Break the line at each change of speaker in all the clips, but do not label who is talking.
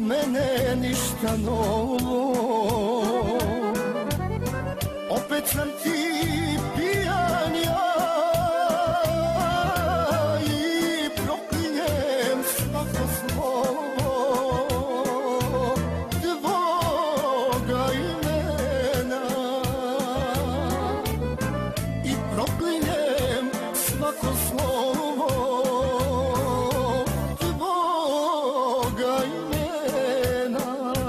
mene ništa novo, opet sam ti pijan ja i proklinjem svako slovo tvoga imena i proklinjem svako slovo tvoga imena.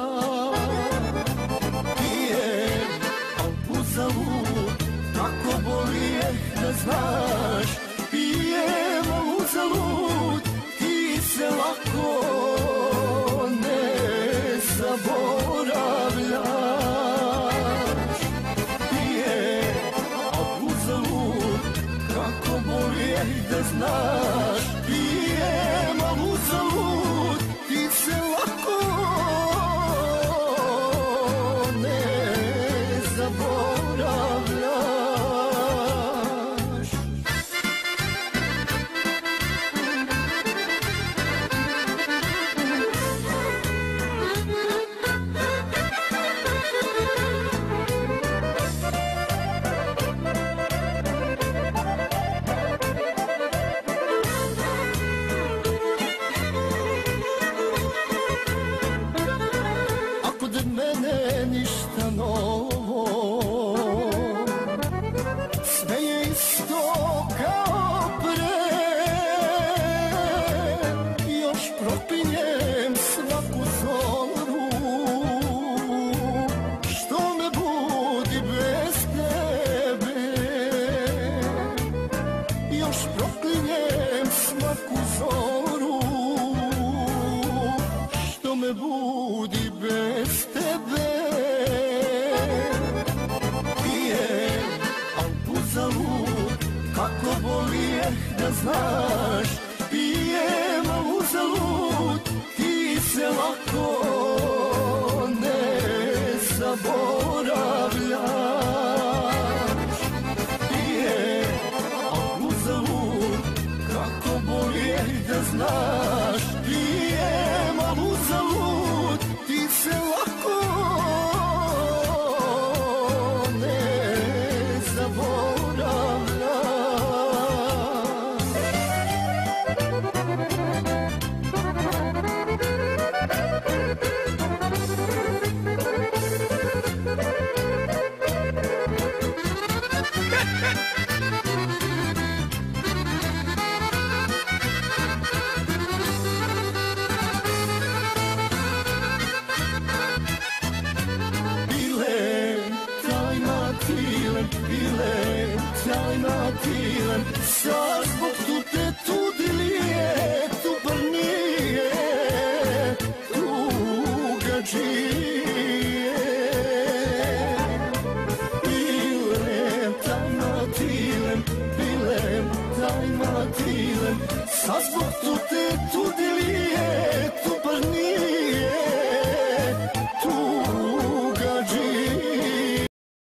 Pijem, al uzalud, kako boli da znaš. Pijem, al uzalud, ti se lako ne zaboravljaš. Pijem, al uzalud, kako boli da znaš. Pijem, al uzalud, ti se lako ne zaboravljaš. A kod mene ništa novo, sve je isto kao pre. Još propinjem svaku zoru, što me budi bez tebe. Još proklinjem svaku zoru, što me budi bez tebe. Pijem, al uzalud, kako boli da znaš. Pijem, al uzalud, ti se lako ne zaboravljaš. Pijem, al uzalud, kako boli da znaš. Pijem, al uzalud, ti se lako ne zaboravljaš. Bile tajnatilen, sad zbog tu te tudilije, tu brnije, tugađije. Bile tajnatilen, sad zbog tu te tudilije, tu brnije,